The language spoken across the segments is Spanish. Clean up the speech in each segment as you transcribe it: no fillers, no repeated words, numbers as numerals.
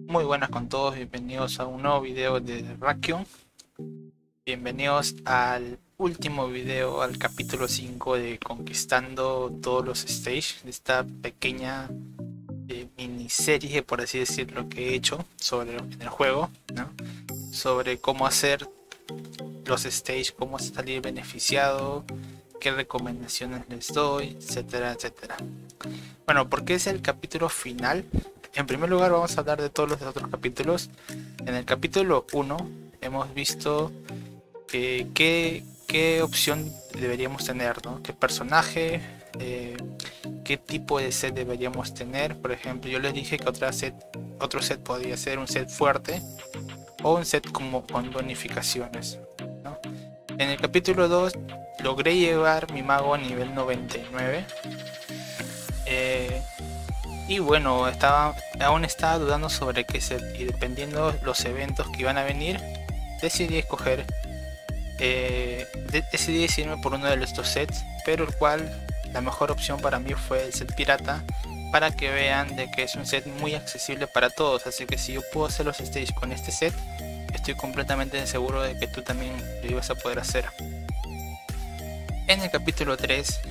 Muy buenas con todos, bienvenidos a un nuevo video de Rakion. Bienvenidos al último video, al capítulo 5 de Conquistando todos los stages, de esta pequeña miniserie, por así decirlo, que he hecho sobre en el juego, ¿no? Sobre cómo hacer los stages, cómo salir beneficiado, qué recomendaciones les doy, etcétera, etcétera. Bueno, porque es el capítulo final. En primer lugar vamos a hablar de todos los otros capítulos. En el capítulo 1 hemos visto qué opción deberíamos tener, ¿no? Qué personaje, qué tipo de set deberíamos tener. Por ejemplo, yo les dije que otro set podría ser un set fuerte o un set como con bonificaciones, ¿no? En el capítulo 2 logré llevar mi mago a nivel 99. Y bueno, aún estaba dudando sobre qué set, y dependiendo los eventos que iban a venir, decidí escoger, decidí decidirme por uno de estos sets, pero el cual la mejor opción para mí fue el set pirata, para que vean de que es un set muy accesible para todos. Así que si yo puedo hacer los stages con este set, estoy completamente seguro de que tú también lo ibas a poder hacer. En el capítulo 3,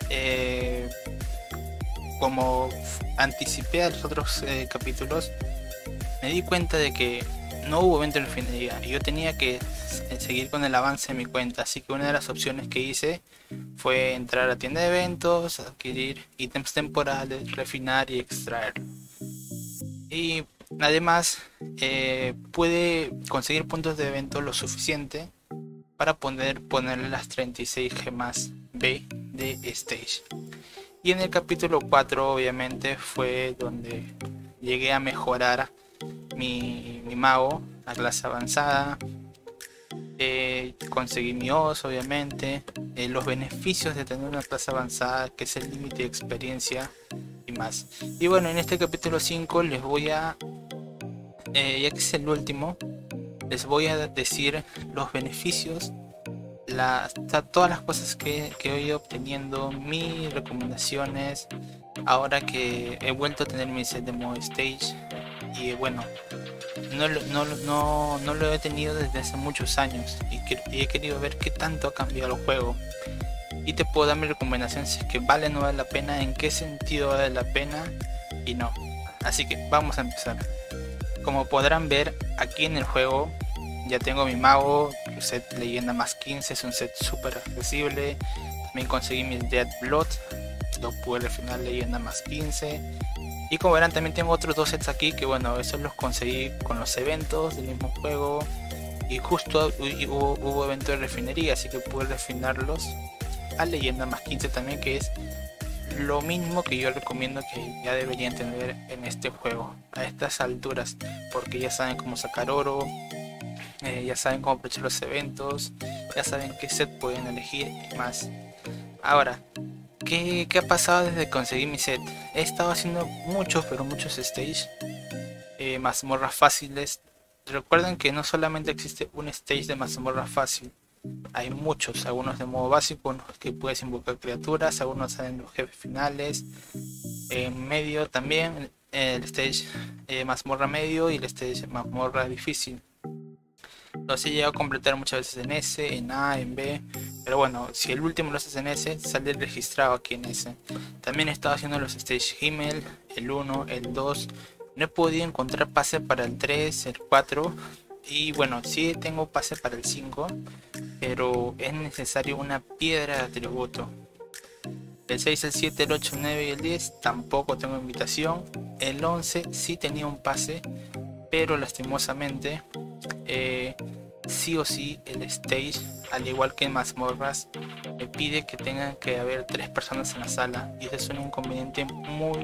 como anticipé a los otros capítulos, me di cuenta de que no hubo evento de refinería y yo tenía que seguir con el avance de mi cuenta. Así que una de las opciones que hice fue entrar a tienda de eventos, adquirir ítems temporales, refinar y extraer. Y además pude conseguir puntos de evento lo suficiente para ponerle las 36 gemas B de Stage. Y en el capítulo 4 obviamente fue donde llegué a mejorar mi mago a clase avanzada. Conseguí mi OS obviamente, los beneficios de tener una clase avanzada, que es el límite de experiencia y más. Y bueno, en este capítulo 5 les voy a, ya que es el último, les voy a decir los beneficios, todas las cosas que he ido obteniendo, mis recomendaciones, ahora que he vuelto a tener mi set de modo stage. Y bueno, no lo he tenido desde hace muchos años y he querido ver qué tanto ha cambiado el juego. Y te puedo dar mi recomendación si es que vale o no vale la pena, en qué sentido vale la pena y no. Así que vamos a empezar. Como podrán ver aquí en el juego, ya tengo mi mago, set leyenda más 15, es un set súper accesible. También conseguí mi Dead Blood, lo pude refinar, leyenda más 15. Y como verán, también tengo otros dos sets aquí que bueno, esos los conseguí con los eventos del mismo juego. Y justo hubo evento de refinería, así que pude refinarlos a leyenda más 15 también, que es lo mismo que yo recomiendo que ya deberían tener en este juego a estas alturas, porque ya saben cómo sacar oro, ya saben cómo aprovechar los eventos, ya saben qué set pueden elegir y más. Ahora, ¿qué ha pasado desde que conseguí mi set? He estado haciendo muchos, pero muchos stages, mazmorras fáciles. Recuerden que no solamente existe un stage de mazmorra fácil, hay muchos, algunos de modo básico, unos que puedes invocar criaturas, algunos salen los jefes finales, en medio también el stage mazmorra medio y el stage mazmorra difícil. Los he llegado a completar muchas veces en S, en A, en B, pero bueno, si el último lo haces en S, sale registrado aquí en S. También he estado haciendo los stage Himmel, el 1, el 2. No he podido encontrar pase para el 3, el 4. Y bueno, sí tengo pase para el 5, pero es necesario una piedra de atributo. El 6, el 7, el 8, el 9 y el 10 tampoco tengo invitación. El 11 sí tenía un pase, pero lastimosamente sí o sí el stage, al igual que en mazmorras, me pide que tengan que haber 3 personas en la sala, y ese es un inconveniente muy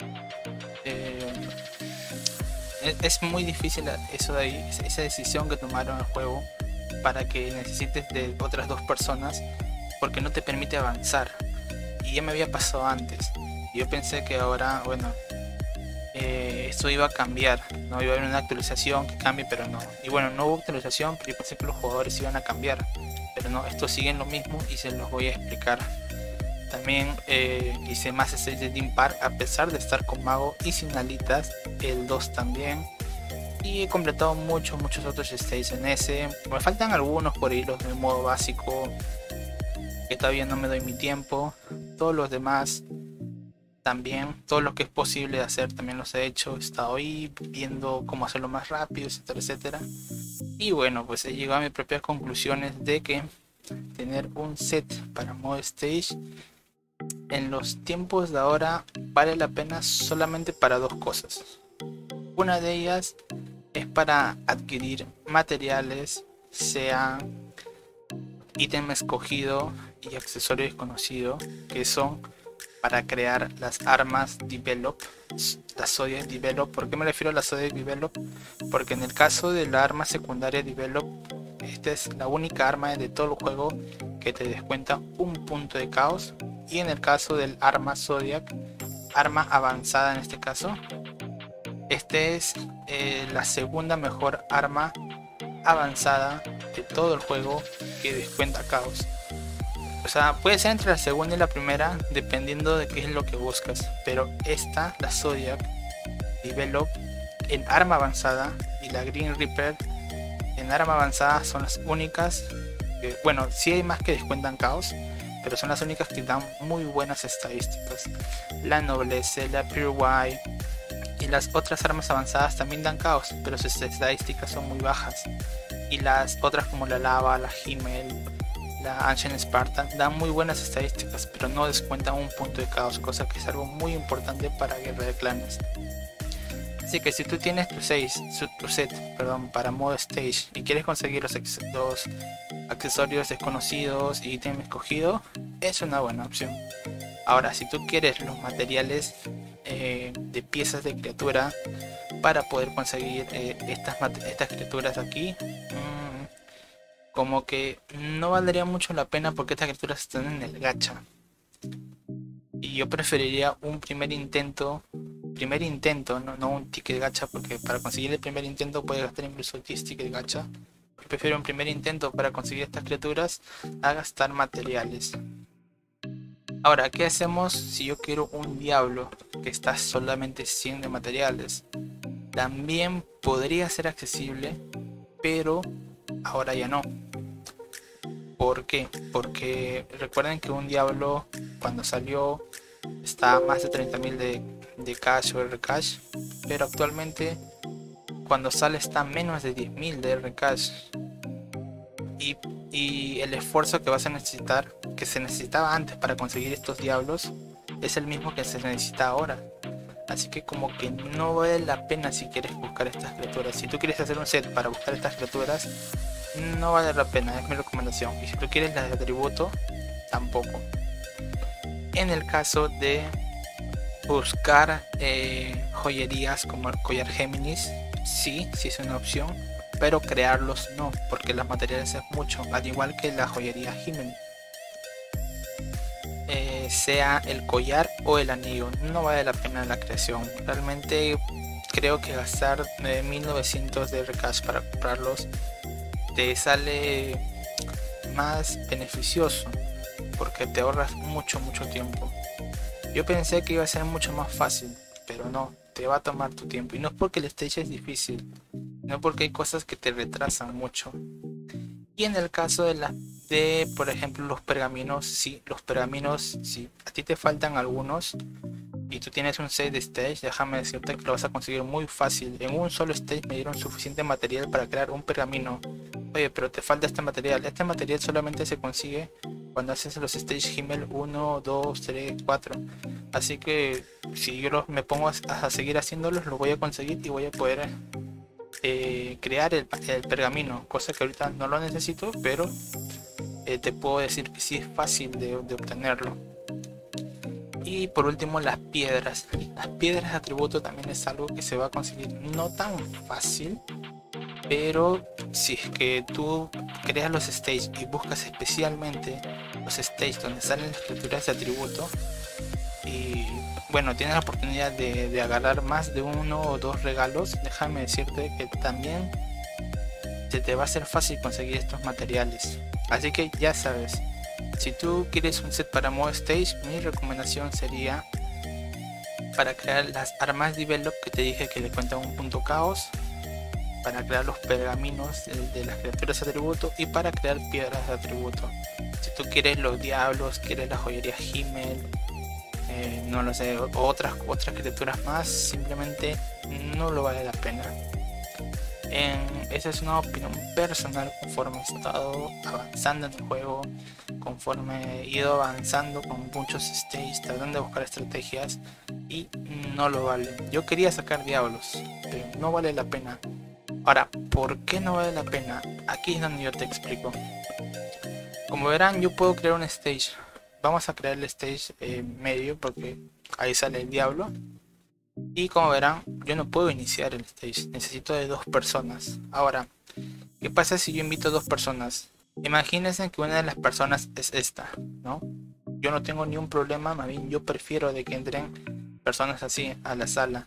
es muy difícil eso de ahí, esa decisión que tomaron el juego para que necesites de otras 2 personas, porque no te permite avanzar. Y ya me había pasado antes, y yo pensé que ahora, bueno, esto iba a cambiar, no iba a haber una actualización que cambie, pero no. Y bueno, no hubo actualización, pero yo pensé que los jugadores iban a cambiar, pero no, estos siguen lo mismo y se los voy a explicar. También hice más stages de Team Park a pesar de estar con mago y sin alitas, el 2 también. y he completado muchos otros stages en ese. Me faltan algunos por ahí, los del modo básico, que todavía no me doy mi tiempo. Todos los demás también, todo lo que es posible de hacer también los he hecho. He estado ahí viendo cómo hacerlo más rápido, etcétera, etcétera. Y bueno, pues he llegado a mis propias conclusiones de que tener un set para modo stage en los tiempos de ahora vale la pena solamente para dos cosas. Una de ellas es para adquirir materiales, sea ítem escogido y accesorio desconocido, que son para crear las armas develop, las Zodiac develop. ¿Por qué me refiero a las Zodiac develop? Porque en el caso de la arma secundaria develop, esta es la única arma de todo el juego que te descuenta un punto de caos, y en el caso del arma Zodiac, arma avanzada en este caso, este es la segunda mejor arma avanzada de todo el juego que descuenta caos. O sea, puede ser entre la segunda y la primera dependiendo de qué es lo que buscas, pero esta, la Zodiac Develop en arma avanzada, y la Green Reaper en arma avanzada son las únicas que, bueno, sí hay más que descuentan caos, pero son las únicas que dan muy buenas estadísticas. La Noblece, la Pure White y las otras armas avanzadas también dan caos, pero sus estadísticas son muy bajas. Y las otras como la Lava, la Himmel, la Ancient Spartan dan muy buenas estadísticas, pero no descuentan un punto de caos, cosa que es algo muy importante para Guerra de Clanes. Así que si tú tienes tu set para modo stage y quieres conseguir los accesorios desconocidos y ítem escogido, es una buena opción. Ahora, si tú quieres los materiales de piezas de criatura para poder conseguir estas criaturas aquí, como que no valdría mucho la pena, porque estas criaturas están en el gacha y yo preferiría un primer intento, no un ticket gacha, porque para conseguir el primer intento puedes gastar incluso 10 tickets gacha. Yo prefiero un primer intento para conseguir estas criaturas a gastar materiales. Ahora, ¿qué hacemos si yo quiero un diablo que está solamente 100 de materiales? También podría ser accesible, pero ahora ya no. ¿Por qué? Porque recuerden que un diablo cuando salió está a más de 30.000 de cash o R-cash, pero actualmente cuando sale está a menos de 10.000 de R-cash. Y el esfuerzo que vas a necesitar, que se necesitaba antes para conseguir estos diablos, es el mismo que se necesita ahora. Así que como que no vale la pena si quieres buscar estas criaturas. Si tú quieres hacer un set para buscar estas criaturas, no vale la pena, es mi recomendación. Y si tú quieres las de atributo, tampoco. En el caso de buscar joyerías como el collar Géminis, sí es una opción, pero crearlos no, porque los materiales es mucho, al igual que la joyería Himmel. Sea el collar o el anillo, no vale la pena la creación. Realmente creo que gastar 1900 de recash para comprarlos te sale más beneficioso, porque te ahorras mucho tiempo. Yo pensé que iba a ser mucho más fácil, pero no, te va a tomar tu tiempo, y no es porque el stage es difícil, no porque hay cosas que te retrasan mucho. Y en el caso de por ejemplo los pergaminos, si a ti te faltan algunos y tú tienes un set de stage, déjame decirte que lo vas a conseguir muy fácil. En un solo stage me dieron suficiente material para crear un pergamino. Oye, pero te falta este material solamente se consigue cuando haces los stage Himmel 1, 2, 3, 4. Así que si yo me pongo a seguir haciéndolos, lo voy a conseguir y voy a poder crear el pergamino, cosa que ahorita no lo necesito, pero te puedo decir que sí es fácil de obtenerlo. Y por último, las piedras de atributo también es algo que se va a conseguir no tan fácil, pero si es que tú creas los stages y buscas especialmente los stages donde salen las criaturas de atributo, y bueno, tienes la oportunidad de agarrar más de uno o dos regalos, déjame decirte que también se te va a hacer fácil conseguir estos materiales. Así que ya sabes, si tú quieres un set para modo stage, mi recomendación sería para crear las armas develop que te dije que le cuentan un punto caos, para crear los pergaminos de las criaturas de atributo y para crear piedras de atributo. Si tú quieres los diablos, quieres la joyería Himmel, no lo sé, otras criaturas más, simplemente no lo vale la pena. Esa es una opinión personal conforme he estado avanzando en el juego, conforme he ido avanzando con muchos stages, tratando de buscar estrategias y no lo vale. Yo quería sacar diablos, pero no vale la pena. Ahora, ¿por qué no vale la pena? Aquí es donde yo te explico. Como verán, yo puedo crear un stage. Vamos a crear el stage medio porque ahí sale el diablo. Y como verán, yo no puedo iniciar el stage, necesito de 2 personas. Ahora, ¿qué pasa si yo invito a 2 personas? Imagínense que una de las personas es esta, ¿no? Yo no tengo ni un problema, más bien yo prefiero de que entren personas así a la sala.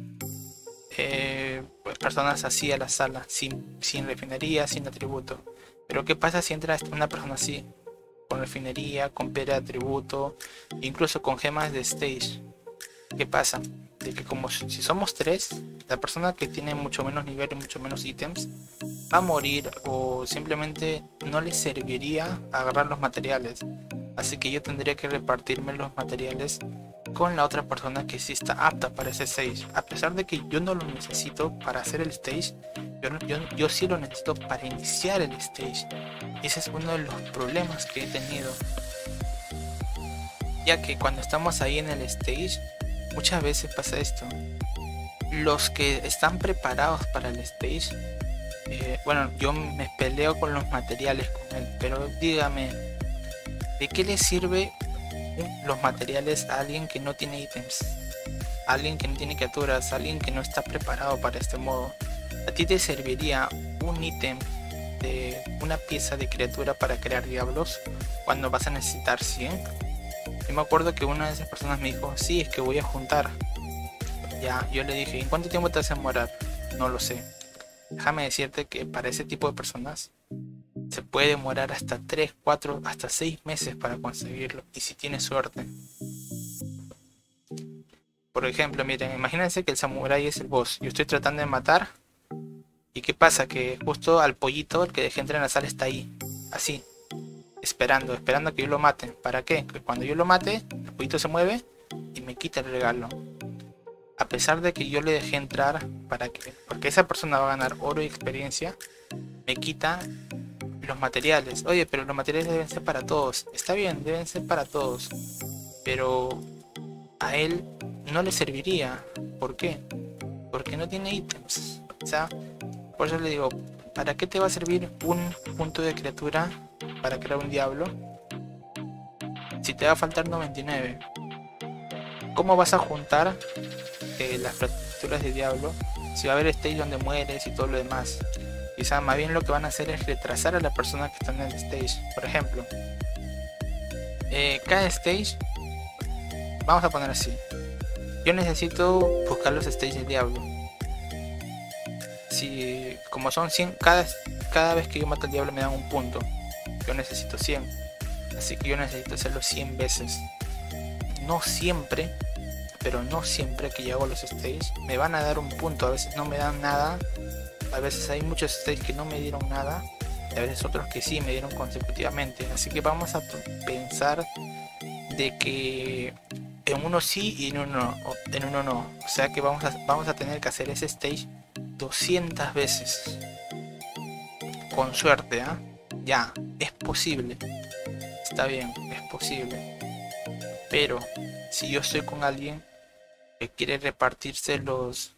Pues personas así a la sala, sin refinería, sin atributo. Pero ¿qué pasa si entra una persona así? Con refinería, con piedra de atributo, incluso con gemas de stage. ¿Qué pasa? De que como si somos 3, la persona que tiene mucho menos nivel y mucho menos ítems va a morir o simplemente no le serviría agarrar los materiales. Así que yo tendría que repartirme los materiales con la otra persona que sí está apta para ese stage. A pesar de que yo no lo necesito para hacer el stage, yo sí lo necesito para iniciar el stage. Ese es uno de los problemas que he tenido. Ya que cuando estamos ahí en el stage, muchas veces pasa esto. Los que están preparados para el stage, bueno, yo me peleo con los materiales con él, pero dígame, ¿de qué le sirve los materiales a alguien que no tiene ítems? A alguien que no tiene criaturas, a alguien que no está preparado para este modo. ¿A ti te serviría un ítem de una pieza de criatura para crear diablos cuando vas a necesitar 100? Yo me acuerdo que una de esas personas me dijo, sí, es que voy a juntar. Ya, yo le dije, ¿en cuánto tiempo te vas a demorar? No lo sé. Déjame decirte que para ese tipo de personas se puede demorar hasta 3, 4, hasta 6 meses para conseguirlo. Y si tienes suerte. Por ejemplo, miren, imagínense que el samurái es el boss. Yo estoy tratando de matar. ¿Y qué pasa? Que justo al pollito, el que dejé entrar en la sala, está ahí. Así. Esperando a que yo lo mate. ¿Para qué? Que cuando yo lo mate, el pollito se mueve y me quita el regalo. A pesar de que yo le dejé entrar porque esa persona va a ganar oro y experiencia, me quita los materiales. Oye, pero los materiales deben ser para todos. Está bien, deben ser para todos. Pero a él no le serviría. ¿Por qué? Porque no tiene ítems. O sea, por eso le digo, ¿para qué te va a servir un punto de criatura para crear un diablo si te va a faltar 99? ¿Cómo vas a juntar las criaturas de diablo si va a haber stage donde mueres y todo lo demás? Quizá más bien lo que van a hacer es retrasar a la persona que está en el stage. Por ejemplo, cada stage, vamos a poner así, yo necesito buscar los stages del diablo. Si como son 100, cada vez que yo mato al diablo me dan un punto. Yo necesito 100, así que yo necesito hacerlo 100 veces. No siempre, pero no siempre que yo hago los stages me van a dar un punto. A veces no me dan nada. A veces hay muchos stages que no me dieron nada, y a veces otros que sí me dieron consecutivamente. Así que vamos a pensar de que en uno sí y en uno no. O sea que vamos a tener que hacer ese stage 200 veces. Con suerte, ¿eh? Ya, es posible. Está bien, es posible. Pero si yo estoy con alguien que quiere repartirse los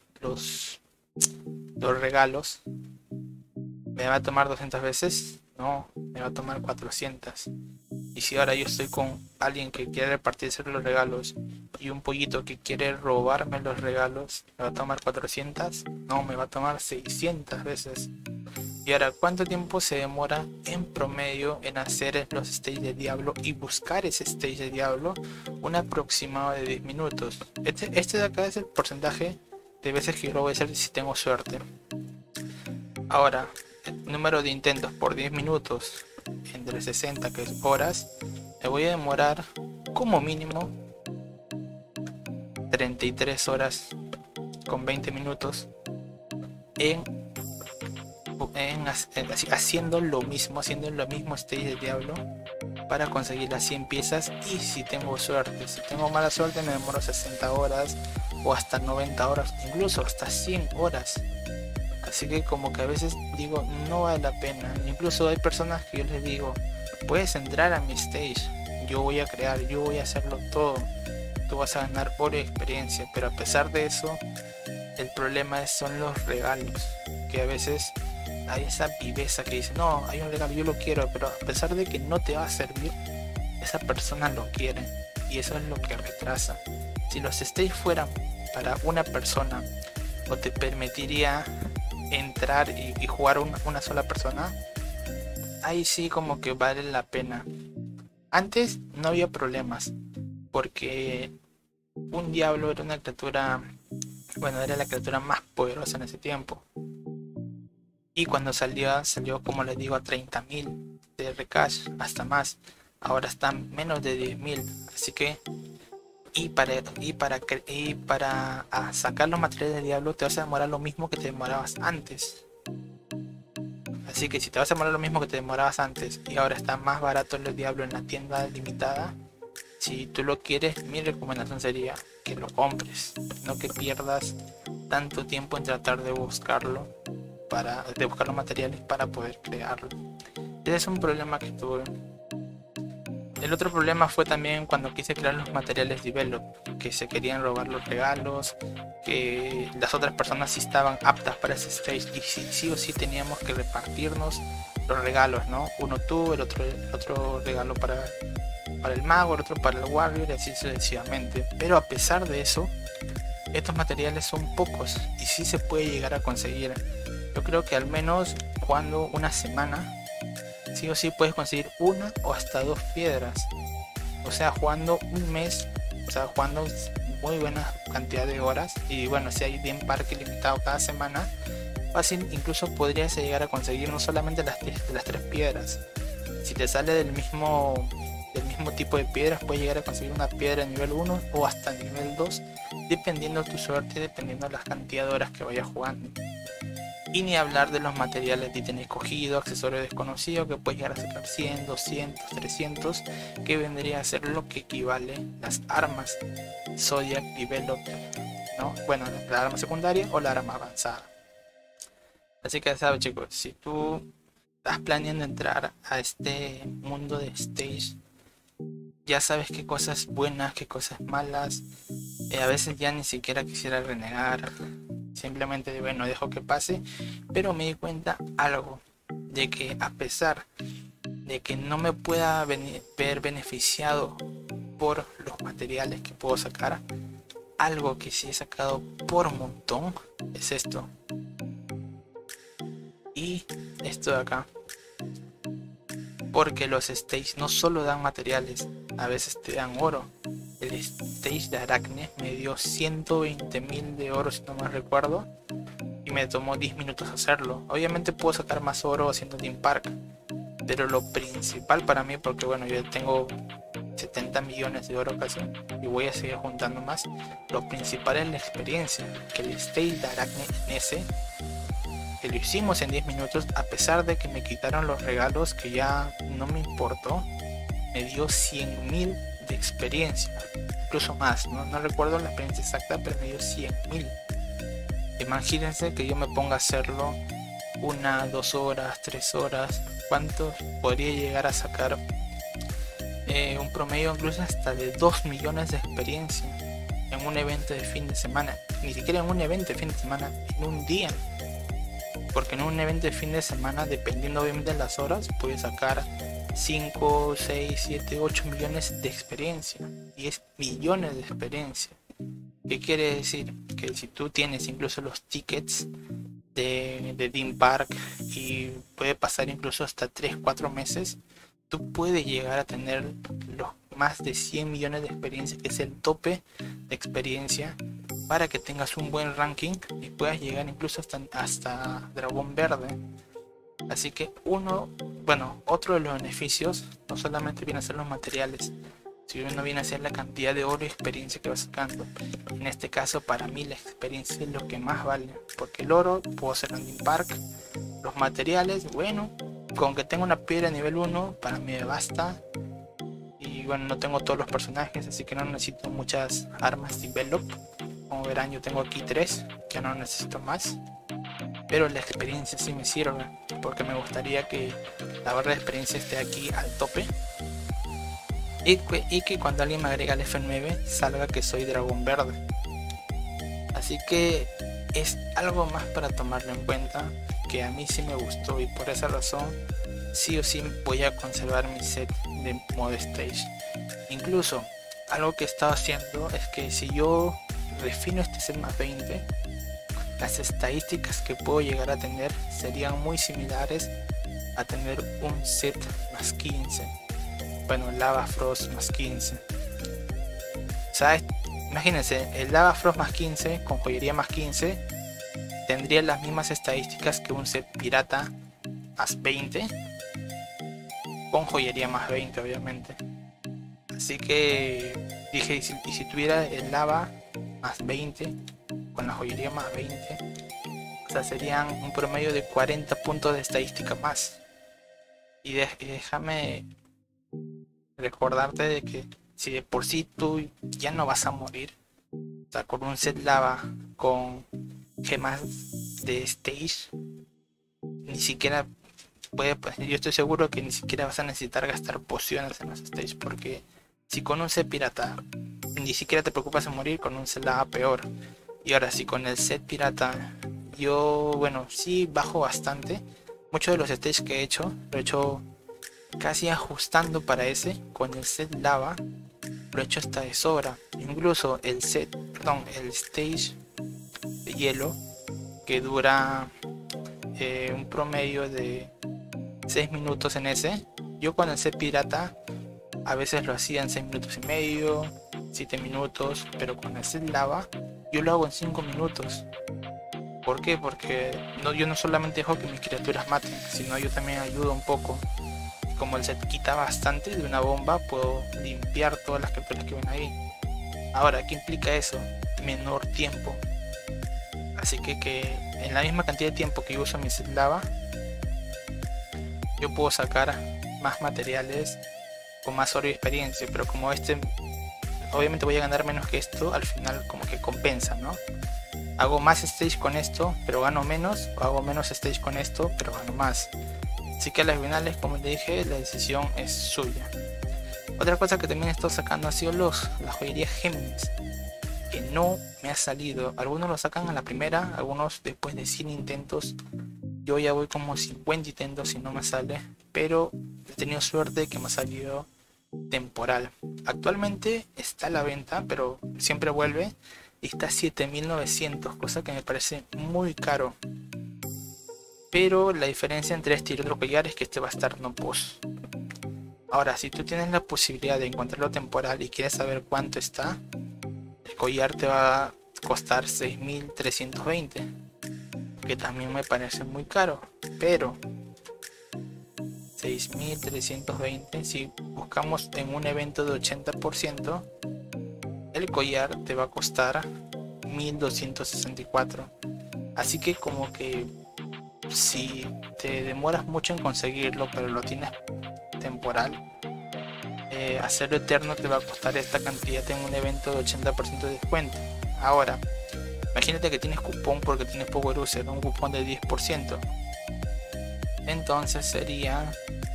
regalos, ¿me va a tomar 200 veces? No, me va a tomar 400. Y si ahora yo estoy con alguien que quiere repartirse los regalos y un pollito que quiere robarme los regalos, ¿me va a tomar 400? No, me va a tomar 600 veces. Y ahora, ¿cuánto tiempo se demora en promedio en hacer los stages de diablo y buscar ese stage de diablo? Un aproximado de 10 minutos. Este de acá es el porcentaje de veces que yo lo voy a hacer si tengo suerte. Ahora, el número de intentos por 10 minutos entre 60 que es horas, me voy a demorar como mínimo 33 horas con 20 minutos en haciendo lo mismo, stage de Diablo para conseguir las 100 piezas. Y si tengo suerte, si tengo mala suerte, me demoro 60 horas o hasta 90 horas, incluso hasta 100 horas. Así que como que a veces digo, no vale la pena. Incluso hay personas que yo les digo, puedes entrar a mi stage, yo voy a crear, yo voy a hacerlo todo, tú vas a ganar oro y experiencia. Pero a pesar de eso, el problema son los regalos, que a veces hay esa viveza que dice, no, hay un regalo, yo lo quiero, pero a pesar de que no te va a servir, esa persona lo quiere, y eso es lo que retrasa. Si los stages fueran para una persona, o te permitiría entrar y jugar una sola persona, ahí sí como que vale la pena. Antes no había problemas, porque un diablo era una criatura, bueno, era la criatura más poderosa en ese tiempo. Y cuando salió como les digo a 30.000 de recash, hasta más. Ahora están menos de 10.000. Así que para sacar los materiales del diablo te vas a demorar lo mismo que te demorabas antes. Así que si te vas a demorar lo mismo que te demorabas antes y ahora está más barato el diablo en la tienda limitada, si tú lo quieres, mi recomendación sería que lo compres, no que pierdas tanto tiempo en tratar de buscarlo, de buscar los materiales para poder crearlo. Ese es un problema que tuve. El otro problema fue también cuando quise crear los materiales develop, que se querían robar los regalos, que las otras personas sí estaban aptas para ese stage y sí o sí teníamos que repartirnos los regalos, ¿no? Uno tú, el otro regalo para el mago, el otro para el warrior, y así sucesivamente. Pero a pesar de eso, estos materiales son pocos y sí se puede llegar a conseguir. Yo creo que al menos jugando una semana, sí o sí puedes conseguir una o hasta 2 piedras. O sea, jugando un mes, o sea, jugando muy buena cantidad de horas. Y bueno, si hay bien parque limitado cada semana, fácil incluso podrías llegar a conseguir no solamente las 3 piedras. Si te sale del mismo tipo de piedras, puedes llegar a conseguir una piedra nivel 1 o hasta nivel 2, dependiendo de tu suerte, dependiendo de la cantidad de horas que vayas jugando. Y ni hablar de los materiales que tenéis escogido, accesorio desconocido, que puedes llegar a sacar 100, 200, 300, que vendría a ser lo que equivale las armas Zodiac Develop, ¿no? Bueno, la arma secundaria o la arma avanzada. Así que ya sabes, chicos, si tú estás planeando entrar a este mundo de stage, ya sabes qué cosas buenas, qué cosas malas. A veces ya ni siquiera quisiera renegar, simplemente bueno, dejo que pase. Pero me di cuenta algo, de que a pesar de que no me pueda ver beneficiado por los materiales que puedo sacar, algo que sí he sacado por montón es esto. Y esto de acá. Porque los stages no solo dan materiales, a veces te dan oro. El stage de Aracne me dio 120.000 de oro, si no me recuerdo, y me tomó 10 minutos hacerlo. Obviamente puedo sacar más oro haciendo Team Park, pero lo principal para mí, porque bueno, yo tengo 70 millones de oro casi y voy a seguir juntando más, lo principal es la experiencia. Que el stage de Aracne en ese, que lo hicimos en 10 minutos, a pesar de que me quitaron los regalos, que ya no me importó, me dio 100.000 de experiencia, incluso más, no recuerdo la experiencia exacta, pero me dio 100.000. Imagínense que yo me ponga a hacerlo 1, 2 horas, 3 horas, ¿cuánto podría llegar a sacar? Un promedio incluso hasta de 2 millones de experiencia en un evento de fin de semana, ni siquiera en un evento de fin de semana, en un día. Porque en un evento de fin de semana, dependiendo obviamente de las horas, puedes sacar 5, 6, 7, 8 millones de experiencia. 10 millones de experiencia. ¿Qué quiere decir? Que si tú tienes incluso los tickets de Theme Park, y puede pasar incluso hasta 3, 4 meses, tú puedes llegar a tener los más de 100 millones de experiencia, que es el tope de experiencia, para que tengas un buen ranking y puedas llegar incluso hasta Dragón Verde. Así que otro de los beneficios no solamente viene a ser los materiales, sino viene a ser la cantidad de oro y experiencia que vas sacando. En este caso, para mí la experiencia es lo que más vale, porque el oro puedo hacerlo en Theme Park, Los materiales, bueno, con que tenga una piedra nivel 1 para mí me basta. Y bueno, no tengo todos los personajes, así que no necesito muchas armas develop. Como verán, yo tengo aquí 3, ya no necesito más. Pero la experiencia sí me sirve, porque me gustaría que la barra de experiencia esté aquí al tope. Y que cuando alguien me agrega el F9 salga que soy dragón verde. Así que es algo más para tomarlo en cuenta, que a mí sí me gustó, y por esa razón sí o sí voy a conservar mi set de modo stage. Incluso algo que he estado haciendo es que si yo refino este set más 20, las estadísticas que puedo llegar a tener serían muy similares a tener un set más 15. Bueno, Lava Frost más 15. O sea, imagínense, el Lava Frost más 15 con joyería más 15 tendría las mismas estadísticas que un set pirata más 20 con joyería más 20, obviamente. Así que dije, y si tuviera el lava más 20 con la joyería más 20, o sea, serían un promedio de 40 puntos de estadística más. Y déjame recordarte de que si de por sí tú ya no vas a morir, o sea, con un set lava con gemas de stage, ni siquiera yo estoy seguro que ni siquiera vas a necesitar gastar pociones en los stage, porque si con un set pirata ni siquiera te preocupas en morir, con un set lava peor. Y ahora si con el set pirata yo, bueno, sí bajo bastante. Muchos de los stages que he hecho, lo he hecho casi ajustando para ese. Con el set lava lo he hecho hasta de sobra. Incluso el stage de hielo, que dura un promedio de 6 minutos en ese, yo con el set pirata a veces lo hacía en 6 minutos y medio, 7 minutos, pero con el set lava yo lo hago en 5 minutos. ¿Por qué? Porque yo no solamente dejo que mis criaturas maten, sino yo también ayudo un poco. Como el set quita bastante de una bomba, puedo limpiar todas las criaturas que ven ahí. Ahora, ¿qué implica eso? Menor tiempo. Así que en la misma cantidad de tiempo que yo uso mi set lava, yo puedo sacar más materiales con más oro y experiencia. Pero como este, obviamente voy a ganar menos que esto, al final como que compensa, ¿no? Hago más stage con esto, pero gano menos, o hago menos stage con esto, pero gano más. Así que a las finales, como les dije, la decisión es suya. Otra cosa que también he estado sacando ha sido la joyería Géminis, que no me ha salido. Algunos lo sacan a la primera, algunos después de 100 intentos. Yo ya voy como 50 intentos y no me sale, pero he tenido suerte que me ha salido temporal. Actualmente está a la venta, pero siempre vuelve, y está a 7.900, cosa que me parece muy caro. Pero la diferencia entre este y el otro collar es que este va a estar no post. Ahora, si tú tienes la posibilidad de encontrarlo temporal y quieres saber cuánto está, el collar te va a costar 6.320, que también me parece muy caro. Pero 6.320, si buscamos en un evento de 80%, el collar te va a costar 1.264. Así que como que si te demoras mucho en conseguirlo, pero lo tienes temporal, hacerlo eterno te va a costar esta cantidad en un evento de 80% de descuento. Ahora, imagínate que tienes cupón porque tienes Power User, un cupón de 10%. Entonces sería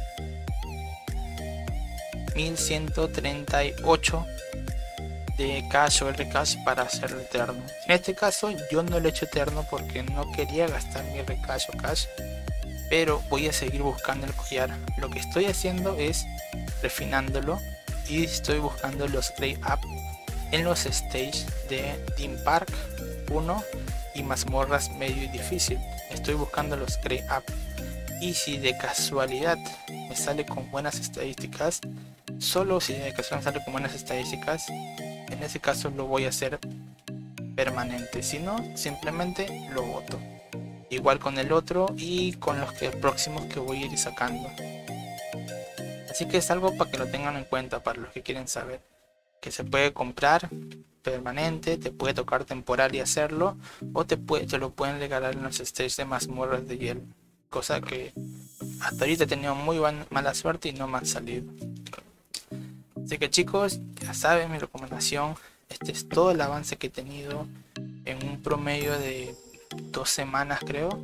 1.138 de cash o Rcash para hacerlo eterno. En este caso yo no lo he hecho eterno porque no quería gastar mi Rcash o cash, pero voy a seguir buscando el collar. Lo que estoy haciendo es refinándolo y estoy buscando los grade up en los stages de Team Park 1 y mazmorras medio y difícil. Estoy buscando los grade up, y si de casualidad me sale con buenas estadísticas, solo si de casualidad me sale con buenas estadísticas, en ese caso lo voy a hacer permanente. Si no, simplemente lo boto. Igual con el otro y con los próximos que voy a ir sacando. Así que es algo para que lo tengan en cuenta, para los que quieren saber que se puede comprar permanente, te puede tocar temporal y hacerlo, o te lo pueden regalar en los stages de mazmorras de hielo. cosa que hasta ahorita he tenido muy mala suerte y no me han salido. Así que chicos, ya saben mi recomendación. Este es todo el avance que he tenido en un promedio de 2 semanas, creo.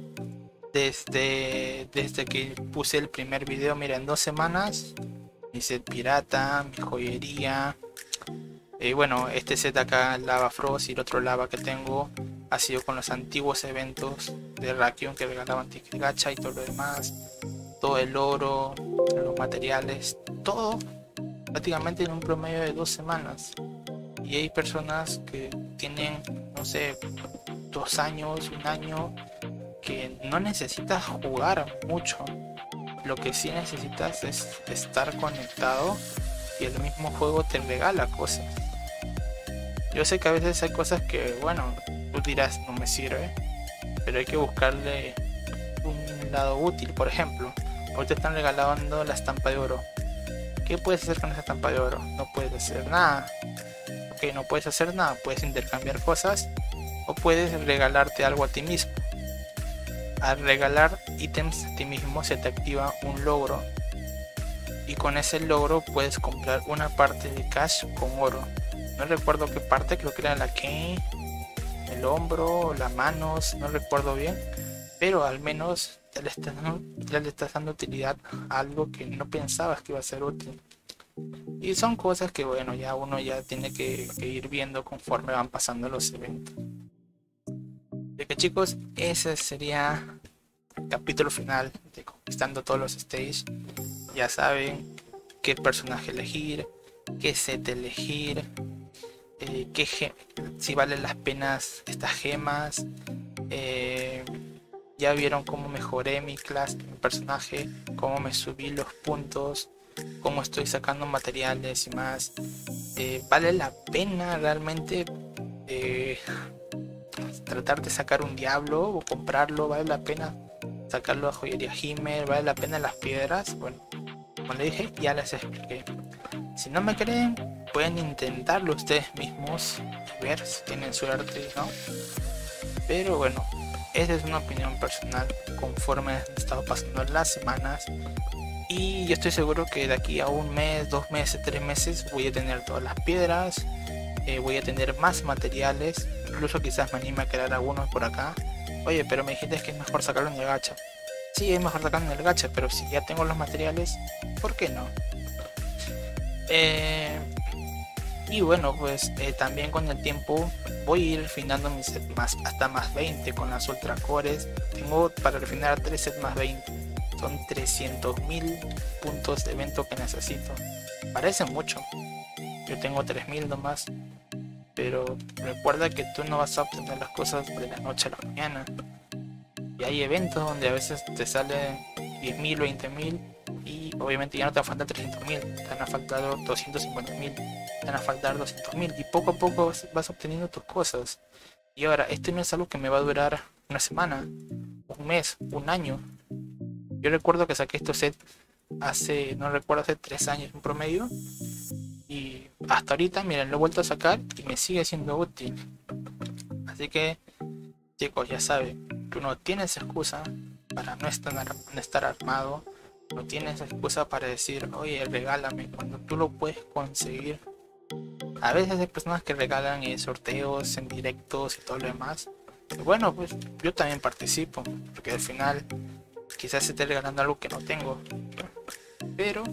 Desde que puse el primer video, mira, en 2 semanas mi set pirata, mi joyería. Bueno, este set acá, Lava Frost, y el otro lava que tengo ha sido con los antiguos eventos de Rakion que regalaban Ticket Gacha y todo lo demás. Todo el oro, los materiales, todo prácticamente en un promedio de 2 semanas. Y hay personas que tienen, no sé, 2 años, 1 año, que no necesitas jugar mucho. Lo que sí necesitas es estar conectado y el mismo juego te regala cosas. Yo sé que a veces hay cosas que, bueno, tú dirás no me sirve, pero hay que buscarle un lado útil. Por ejemplo, hoy te están regalando la estampa de oro. ¿Qué puedes hacer con esa estampa de oro? No puedes hacer nada. Ok, no puedes hacer nada, puedes intercambiar cosas o puedes regalarte algo a ti mismo. Al regalar ítems a ti mismo se te activa un logro y con ese logro puedes comprar una parte de cash con oro. No recuerdo qué parte, creo que era la que, el hombro, las manos, no recuerdo bien, pero al menos ya le estás dando utilidad a algo que no pensabas que iba a ser útil. Y son cosas que, bueno, ya uno ya tiene que ir viendo conforme van pasando los eventos. Así que chicos, ese sería el capítulo final de Conquistando todos los stages. Ya saben qué personaje elegir, qué set elegir, si valen las penas estas gemas. Ya vieron cómo mejoré mi clase, mi personaje, cómo me subí los puntos, cómo estoy sacando materiales y más. Vale la pena realmente tratar de sacar un diablo o comprarlo. Vale la pena sacarlo a joyería Himmer, vale la pena las piedras. Bueno, como le dije, ya les expliqué. Si no me creen, pueden intentarlo ustedes mismos y ver si tienen suerte, ¿no? Pero bueno, esa es una opinión personal conforme han estado pasando las semanas. Y yo estoy seguro que de aquí a 1 mes, 2 meses, 3 meses voy a tener todas las piedras. Voy a tener más materiales. Incluso quizás me anime a crear algunos por acá. Oye, pero me dijiste que es mejor sacarlo en el gacha. Sí, es mejor sacarlo en el gacha, pero si ya tengo los materiales, ¿por qué no? Y bueno, pues también con el tiempo voy a ir refinando mis sets más, hasta más 20 con las ultra cores. Tengo para refinar 3 sets más 20. Son 300.000 puntos de evento que necesito. Parece mucho. Yo tengo 3.000 nomás. Pero recuerda que tú no vas a obtener las cosas de la noche a la mañana. Y hay eventos donde a veces te salen 10.000, 20.000 y obviamente ya no te van a faltar 300.000, te van a faltar 250.000, te van a faltar 200.000 y poco a poco vas obteniendo tus cosas. Y ahora, esto no es algo que me va a durar una semana, 1 mes, 1 año. Yo recuerdo que saqué estos sets hace, no recuerdo, hace 3 años en promedio. Y hasta ahorita, miren, lo he vuelto a sacar y me sigue siendo útil. Así que, chicos, ya saben, tú no tienes excusa para no estar armado. No tienes excusa para decir, oye, regálame, cuando tú lo puedes conseguir. A veces hay personas que regalan sorteos en directos y todo lo demás. Y bueno, pues yo también participo, porque al final quizás esté regalando algo que no tengo. Pero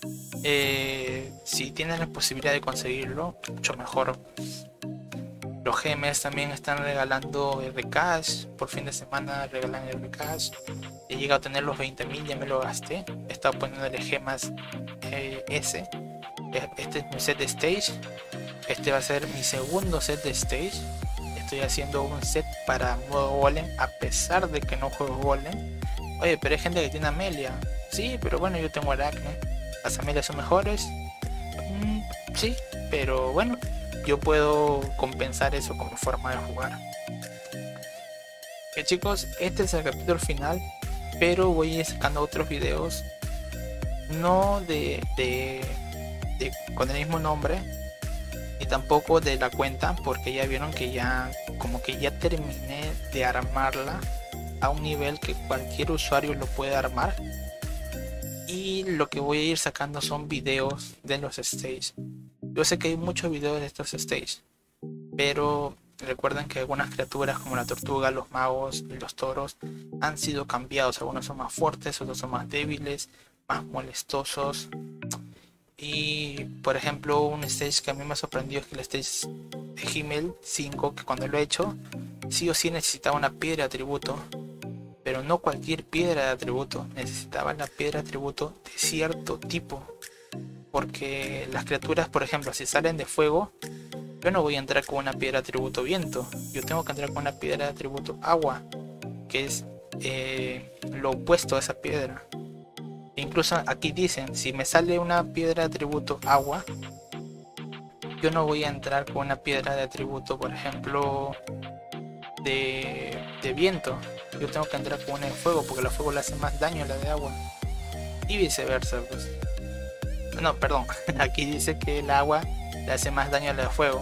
si tienes la posibilidad de conseguirlo, mucho mejor. Los GMs también están regalando RCash, por fin de semana regalan RCash. He llegado a tener los 20.000, ya me lo gasté. He estado poniéndole gemas este es mi set de stage. Este va a ser mi segundo set de stage. Estoy haciendo un set para modo golem, a pesar de que no juego golem. Oye, pero hay gente que tiene Amelia. Sí, pero bueno, yo tengo Aracne. Las Amelias son mejores. Sí, pero bueno, yo puedo compensar eso como forma de jugar. Chicos, este es el capítulo final, pero voy a ir sacando otros videos no con el mismo nombre y tampoco de la cuenta, porque ya vieron que ya como que ya terminé de armarla a un nivel que cualquier usuario lo puede armar. Y lo que voy a ir sacando son videos de los stages. Yo sé que hay muchos videos de estos stages, pero recuerden que algunas criaturas como la tortuga, los magos y los toros han sido cambiados. Algunos son más fuertes, otros son más débiles, más molestosos. Y por ejemplo, un stage que a mí me ha sorprendido es que el stage de Himmel 5, que cuando lo he hecho, sí o sí necesitaba una piedra de atributo. Pero no cualquier piedra de atributo, necesitaba la piedra de atributo de cierto tipo. Porque las criaturas, por ejemplo, si salen de fuego, yo no voy a entrar con una piedra de atributo viento. Yo tengo que entrar con una piedra de atributo agua, que es lo opuesto a esa piedra. Incluso aquí dicen, si me sale una piedra de atributo agua, yo no voy a entrar con una piedra de atributo, por ejemplo, de viento. Yo tengo que entrar con una de fuego, porque la fuego le hace más daño a la de agua. Y viceversa, pues. No, perdón. Aquí dice que el agua le hace más daño a la de fuego.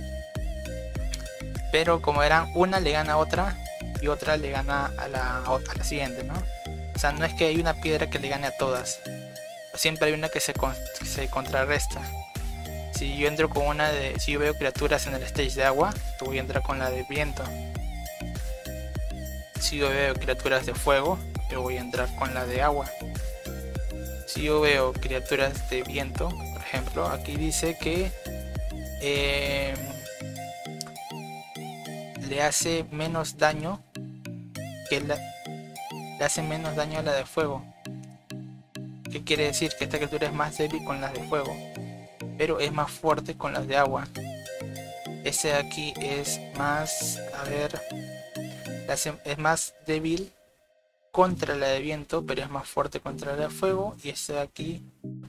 Pero como eran, una le gana a otra y otra le gana a la siguiente, ¿no? O sea, no es que hay una piedra que le gane a todas. Siempre hay una que se contrarresta. Si yo entro con una de... Si yo veo criaturas en el stage de agua, yo voy a entrar con la de viento. Si yo veo criaturas de fuego, yo voy a entrar con la de agua. Si yo veo criaturas de viento, por ejemplo, aquí dice que le hace menos daño le hace menos daño a la de fuego. ¿Qué quiere decir? Que esta criatura es más débil con las de fuego, pero es más fuerte con las de agua. Este de aquí es más, a ver, es más débil contra la de viento, pero es más fuerte contra la de fuego. Y este de aquí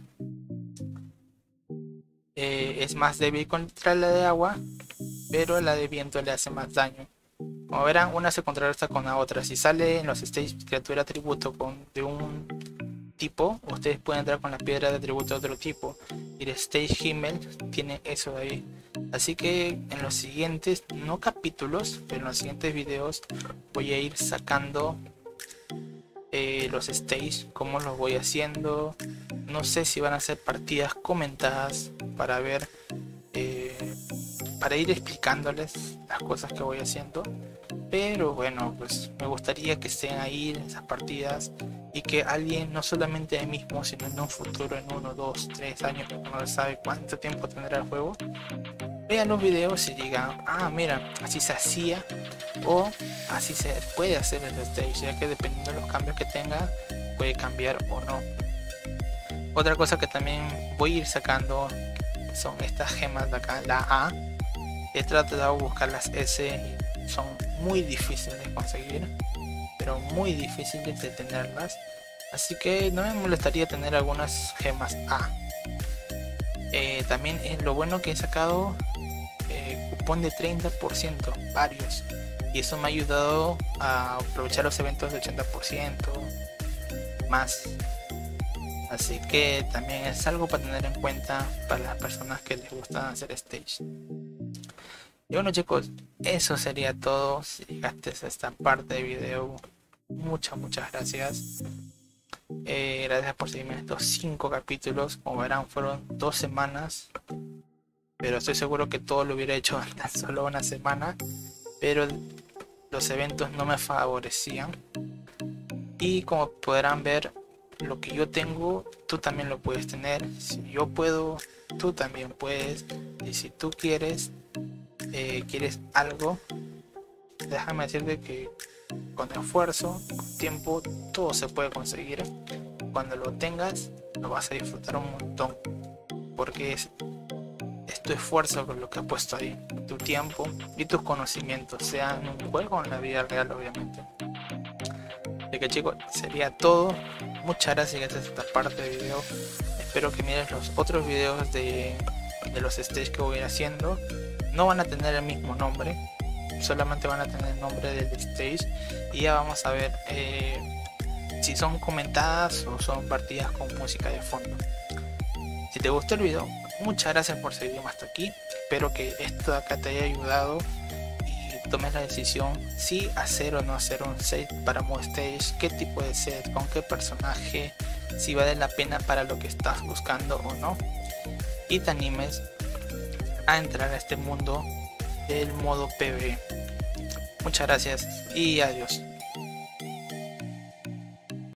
es más débil contra la de agua, pero la de viento le hace más daño. Como verán, una se contrarresta con la otra. Si sale en los stages criatura atributo de un tipo, ustedes pueden entrar con la piedra de atributo de otro tipo. Y el stage Himmel tiene eso de ahí. Así que en los siguientes, no capítulos, pero en los siguientes videos voy a ir sacando los stages, cómo los voy haciendo. No sé si van a ser partidas comentadas para ver, para ir explicándoles las cosas que voy haciendo. Pero bueno, pues me gustaría que estén ahí en esas partidas y que alguien, no solamente ahí mismo, sino en un futuro, en 1, 2, 3 años, porque no sabe cuánto tiempo tendrá el juego, vean los videos y digan, ah, mira, así se hacía o así se puede hacer el stage, ya que dependiendo de los cambios que tenga, puede cambiar o no. Otra cosa que también voy a ir sacando son estas gemas de acá, la A. He tratado de buscar las S y son muy difíciles de conseguir, pero muy difíciles de tenerlas. Así que no me molestaría tener algunas gemas A. También es lo bueno que he sacado cupón de 30%, varios. Y eso me ha ayudado a aprovechar los eventos de 80% más. Así que también es algo para tener en cuenta para las personas que les gustan hacer stage. Y bueno chicos, eso sería todo. Si llegaste a esta parte de video, muchas gracias. Gracias por seguirme en estos 5 capítulos. Como verán, fueron 2 semanas, pero estoy seguro que todo lo hubiera hecho en tan solo una semana, pero los eventos no me favorecían. Y como podrán ver, lo que yo tengo, tú también lo puedes tener. Si yo puedo, tú también puedes. Y si tú quieres algo, déjame decirte que con esfuerzo, con tiempo, todo se puede conseguir. Cuando lo tengas, lo vas a disfrutar un montón, porque es tu esfuerzo con lo que has puesto ahí, tu tiempo y tus conocimientos, sea en un juego o en la vida real, obviamente. Así que chicos, sería todo. Muchas gracias por esta parte de video. Espero que mires los otros videos de los stages que voy a ir haciendo. No van a tener el mismo nombre, solamente van a tener el nombre del stage, y ya vamos a ver si son comentadas o son partidas con música de fondo. Si te gustó el video, muchas gracias por seguirme hasta aquí. Espero que esto de acá te haya ayudado y tomes la decisión si hacer o no hacer un set para Moe Stage, qué tipo de set, con qué personaje, si vale la pena para lo que estás buscando o no, y te animes a entrar a este mundo del modo PvE. Muchas gracias y adiós.